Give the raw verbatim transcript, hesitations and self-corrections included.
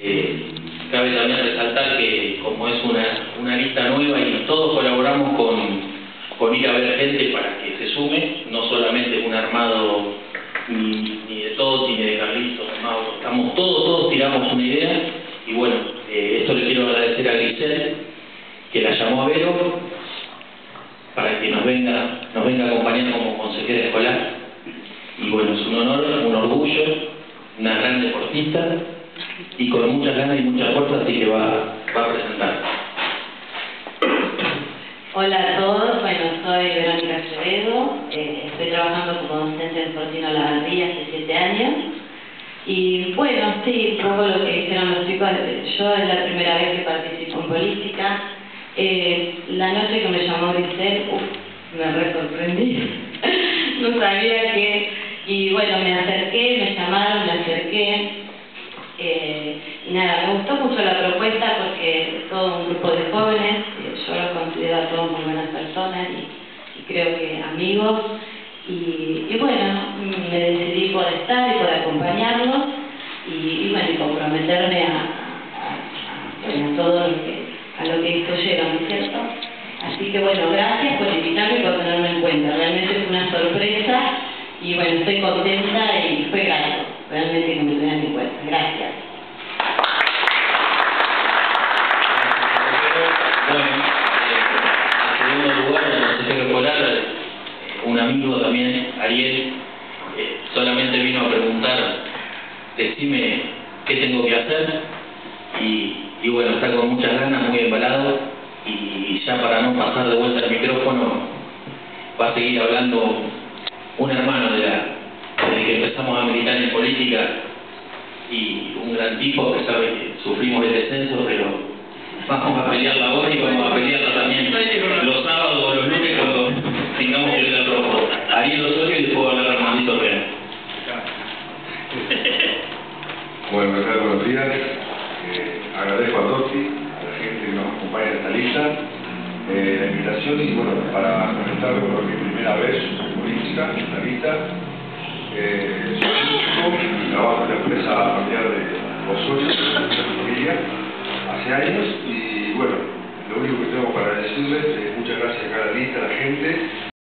Eh, cabe también resaltar que como es una, una lista nueva y todos colaboramos con, con ir a ver gente para que se sume, no solamente un armado ni, ni de todos ni de Carlitos, Mauro, estamos todos, todos tiramos una idea y bueno, eh, esto le quiero agradecer a Grisel, que la llamó a Vero para que nos venga, nos venga a acompañar como consejera escolar y bueno, es un honor, un orgullo, una gran deportista y con muchas ganas y mucha fuerza, así que va, va a presentar. Hola a todos, bueno, soy Verónica Acevedo, eh, estoy trabajando como docente en Fortino Lavandería hace siete años y bueno, sí, un poco lo que dijeron los chicos, yo es la primera vez que participo en política. Eh, la noche que me llamó Grisel, uff, me re sorprendí, no sabía que, y bueno, me acerqué, me llamaron, me acerqué. Eh, y nada, me gustó mucho la propuesta porque es todo un grupo de jóvenes, eh, yo los considero a todos muy buenas personas y, y creo que amigos y, y bueno, me decidí por estar y por acompañarlos y, y bueno, y comprometerme a, a, a, bueno, a todo lo que, a lo que incluyeron, ¿no es cierto? Así que bueno, gracias por invitarme y por tenerme en cuenta, realmente fue una sorpresa y bueno, estoy contenta y fue grato, realmente que me tengan en cuenta. Gracias. Bueno, eh, en segundo lugar, el consejero escolar, un amigo también, Ariel, eh, solamente vino a preguntar, decime qué tengo que hacer y, y bueno, está con muchas ganas, muy embalado y ya para no pasar de vuelta el micrófono va a seguir hablando un hermano de la desde que empezamos a militar en política y un gran tipo que sabe que sufrimos el descenso, pero vamos a pelear la hora y vamos a pelearla también los sábados o los lunes cuando tengamos que ir al rojo. Ariel Osorio y después va a hablar Armandito Real. Bueno, acá buenos días. Eh, agradezco a Toti, a la gente que nos acompaña en esta lista, eh, la invitación y bueno, para comentarlo por mi primera vez en política, en esta lista. Eh, soy músico, trabajo en la empresa familiar de Osorio, de mi familia, hace años y bueno, lo único que tengo para decirles es muchas gracias a cada lista, a la gente.